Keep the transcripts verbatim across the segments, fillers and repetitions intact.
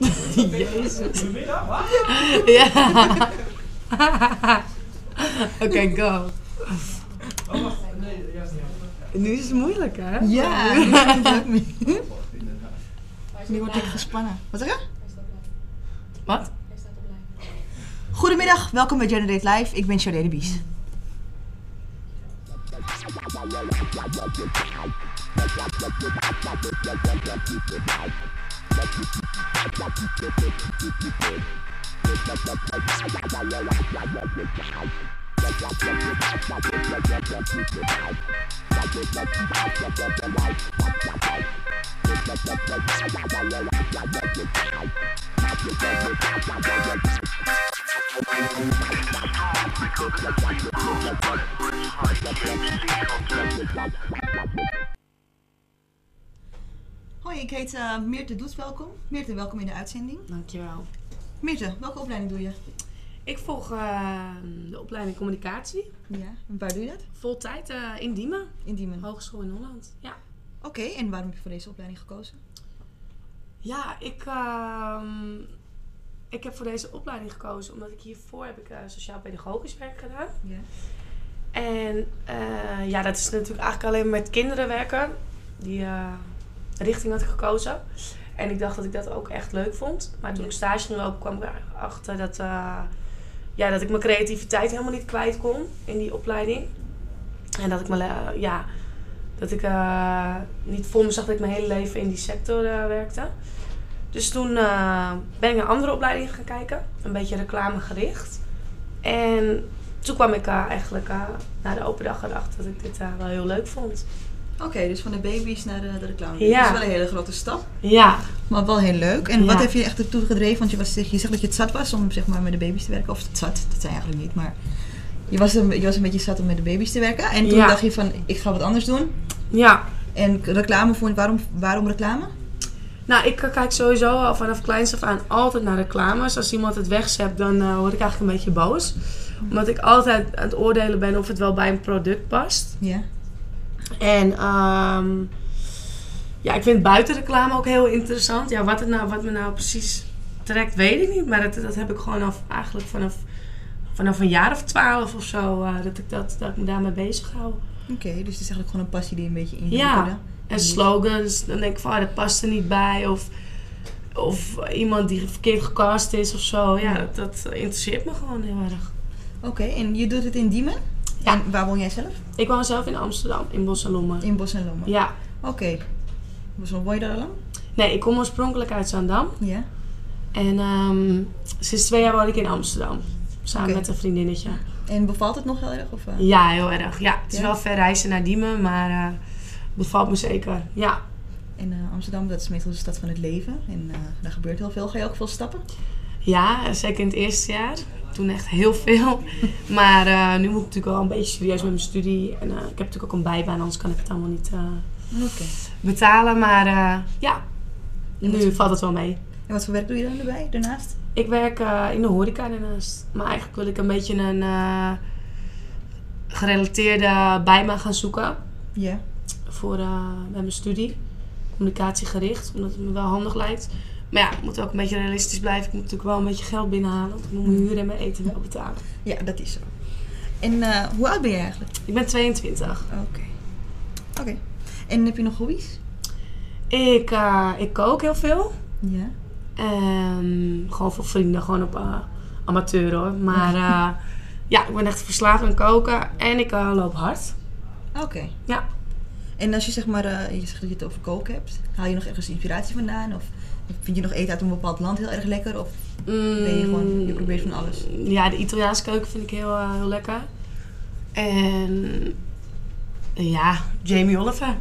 Jezus. Goedemiddag, wat? Ja. Oké, okay, go. Oh, wacht. Nee, ja, nu is het moeilijk, hè? Ja, nu, nu word ik gespannen. Wat zeg je? Wat? Goedemiddag, welkom bij Generate Live. Ik ben Charlene de Bies. Hoi, ik heet uh, Meerte Doets, welkom. Meerte, welkom in de uitzending. Dankjewel. Meerte, welke opleiding doe je? Ik volg uh, de opleiding communicatie. Ja, en waar doe je dat? Voltijd uh, in Diemen. In Diemen. Hogeschool in Holland, ja. Oké, okay, en waarom heb je voor deze opleiding gekozen? Ja, ik, uh, ik heb voor deze opleiding gekozen omdat ik hiervoor heb ik uh, sociaal-pedagogisch werk gedaan. Ja. En uh, ja, dat is natuurlijk eigenlijk alleen met kinderen werken. Die uh, richting had ik gekozen. En ik dacht dat ik dat ook echt leuk vond. Maar toen ik stage ging lopen kwam ik erachter dat, uh, ja, dat ik mijn creativiteit helemaal niet kwijt kon in die opleiding. En dat ik, me, uh, ja, dat ik uh, niet voor me zag dat ik mijn hele leven in die sector uh, werkte. Dus toen uh, ben ik naar andere opleidingen gaan kijken. Een beetje reclamegericht. En toen kwam ik uh, eigenlijk uh, na de open dag erachter dat ik dit uh, wel heel leuk vond. Oké, okay, dus van de baby's naar de, de reclame. Ja. Dat is wel een hele grote stap. Ja. Maar wel heel leuk. En ja. wat heb je echt ertoe gedreven? Want je, was, je zegt dat je het zat was om zeg maar, met de baby's te werken. Of het zat, dat zei eigenlijk niet. Maar je was, een, je was een beetje zat om met de baby's te werken. En toen ja. dacht je van, ik ga wat anders doen. Ja. En reclame, vond, waarom, waarom reclame? Nou, ik kijk sowieso al vanaf kleins af aan altijd naar reclames. Als iemand het wegzet, dan uh, word ik eigenlijk een beetje boos. Omdat ik altijd aan het oordelen ben of het wel bij een product past. Ja. En um, ja, ik vind buitenreclame ook heel interessant. Ja, wat, het nou, wat me nou precies trekt, weet ik niet. Maar dat, dat heb ik gewoon af, eigenlijk vanaf, vanaf een jaar of twaalf of zo. Uh, dat, ik dat, dat ik me daarmee bezig hou. Oké, okay, dus het is eigenlijk gewoon een passie die een beetje in je ja, worden. en slogans. Dan denk ik van, ah, dat past er niet bij. Of, of iemand die verkeerd gecast is of zo. Ja, dat, dat interesseert me gewoon heel erg. Oké, okay, en je doet het in Diemen? Ja. En waar woon jij zelf? Ik woon zelf in Amsterdam, in Bos en Lommer. In Bos en Lommer? Ja. Oké. Okay. Woon je daar al lang? Nee, ik kom oorspronkelijk uit Zaandam. Ja. En um, sinds twee jaar woon ik in Amsterdam. Samen okay. met een vriendinnetje. En bevalt het nog heel erg? Of, uh? Ja, heel erg. Ja, het is ja? wel ver reizen naar Diemen, maar uh, bevalt me zeker. Ja. En uh, Amsterdam, dat is meestal de stad van het leven. En uh, daar gebeurt heel veel. Ga je ook veel stappen? Ja, zeker in het eerste jaar. Toen echt heel veel. Maar uh, nu moet ik natuurlijk wel een beetje serieus met mijn studie. En uh, ik heb natuurlijk ook een bijbaan, anders kan ik het allemaal niet uh, okay. betalen. Maar uh, ja, nu voor... valt het wel mee. En wat voor werk doe je dan erbij, daarnaast? Ik werk uh, in de horeca daarnaast. Maar eigenlijk wil ik een beetje een uh, gerelateerde bijbaan gaan zoeken. Ja. Yeah. Voor uh, met mijn studie. Communicatiegericht, omdat het me wel handig lijkt. Maar ja, ik moet ook een beetje realistisch blijven. Ik moet natuurlijk wel een beetje geld binnenhalen. Want ik moet mijn huur en mijn eten wel betalen. Ja, dat is zo. En uh, hoe oud ben je eigenlijk? Ik ben tweeëntwintig. Oké. Okay. Oké. Okay. En heb je nog hobby's? Ik, uh, ik kook heel veel. Ja. Um, gewoon voor vrienden, gewoon op uh, amateur hoor. Maar uh, ja, ik ben echt verslaafd aan koken. En ik uh, loop hard. Oké. Okay. Ja. En als je zeg maar, uh, je zegt dat je het over koken hebt. Haal je nog ergens inspiratie vandaan? Of vind je nog eten uit een bepaald land heel erg lekker? Of mm, ben je gewoon, je probeert van alles? Ja, de Italiaanse keuken vind ik heel, uh, heel lekker. En ja, Jamie Oliver.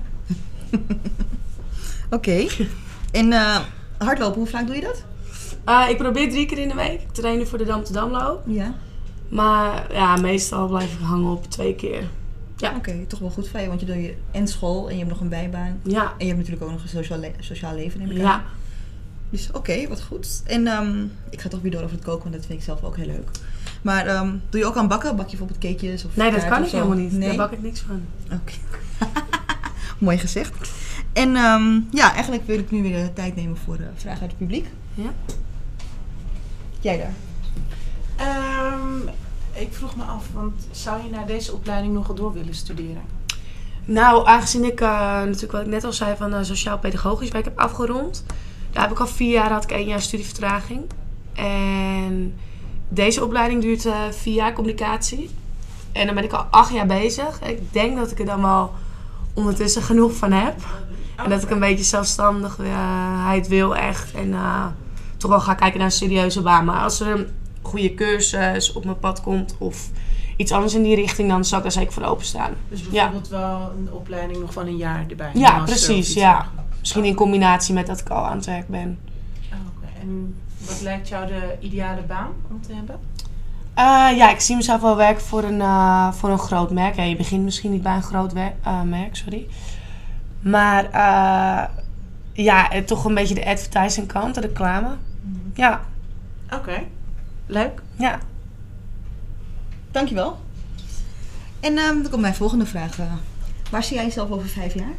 Oké. Okay. En uh, hardlopen, hoe vaak doe je dat? Uh, ik probeer drie keer in de week. Ik train nu voor de Dam te Damloop. Ja. Maar ja, meestal blijf ik hangen op twee keer. Ja. Oké, okay, toch wel goed van je, want je doet je en school en je hebt nog een bijbaan. Ja. En je hebt natuurlijk ook nog een sociaal, le- sociaal leven in elkaar. Ja. Dus oké, okay, wat goed. En um, ik ga toch weer door over het koken, want dat vind ik zelf ook heel leuk. Maar um, doe je ook aan bakken? Bak je bijvoorbeeld cakejes of nee, dat kan ik zo? helemaal niet. Nee? Daar bak ik niks van. Oké. Okay. Mooi gezegd. En um, ja, eigenlijk wil ik nu weer de tijd nemen voor uh, vragen uit het publiek. Ja. Jij daar? Um, ik vroeg me af, want zou je na deze opleiding nog door willen studeren? Nou, aangezien ik uh, natuurlijk wat ik net al zei van uh, sociaal-pedagogisch werk heb afgerond. Daar heb ik al vier jaar, had ik één jaar studievertraging. En deze opleiding duurt uh, vier jaar communicatie. En dan ben ik al acht jaar bezig. Ik denk dat ik er dan wel ondertussen genoeg van heb. Oh, en dat ik een beetje zelfstandigheid wil echt. En uh, toch wel ga kijken naar een serieuze baan. Maar als er een goede cursus op mijn pad komt of iets anders in die richting, dan zou ik daar zeker voor openstaan. Dus bijvoorbeeld ja. wel een opleiding nog van een jaar erbij? Ja, precies. Ja. Misschien in combinatie met dat ik al aan het werk ben. Oh, okay. En wat lijkt jou de ideale baan om te hebben? Uh, ja, ik zie mezelf wel werken voor een, uh, voor een groot merk. Ja, je begint misschien niet bij een groot wer- uh, merk, sorry. Maar uh, ja, toch een beetje de advertising kant, de reclame. Mm-hmm. Ja. Oké, okay. Leuk. Ja. Dankjewel. En uh, dan komt mijn volgende vraag. Uh, waar zie jij jezelf over vijf jaar?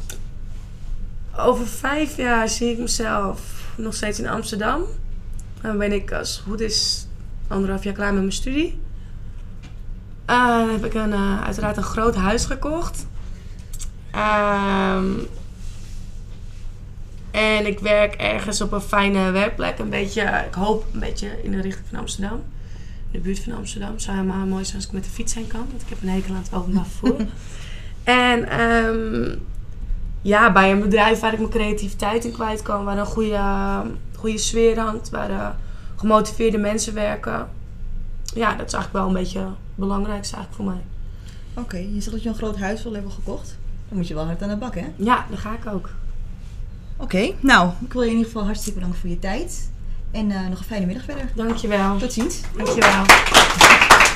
Over vijf jaar zie ik mezelf nog steeds in Amsterdam. Dan ben ik, als het goed is, anderhalf jaar klaar met mijn studie. Uh, dan heb ik een, uh, uiteraard een groot huis gekocht. Um, en ik werk ergens op een fijne werkplek. Een beetje, ik hoop een beetje in de richting van Amsterdam. In de buurt van Amsterdam. Het zou helemaal mooi zijn als ik met de fiets heen kan. Want ik heb een hekel aan het openbaar vervoer. En um, ja, bij een bedrijf waar ik mijn creativiteit in kwijt kan. Waar een goede, goede sfeer hangt. Waar uh, gemotiveerde mensen werken. Ja, dat is eigenlijk wel een beetje het belangrijkste eigenlijk voor mij. Oké, okay, je zegt dat je een groot huis wil hebben gekocht. Dan moet je wel hard aan de bak, hè? Ja, dat ga ik ook. Oké, okay, nou, ik wil je in ieder geval hartstikke bedanken voor je tijd. En uh, nog een fijne middag verder. Dankjewel. Tot ziens. Dankjewel.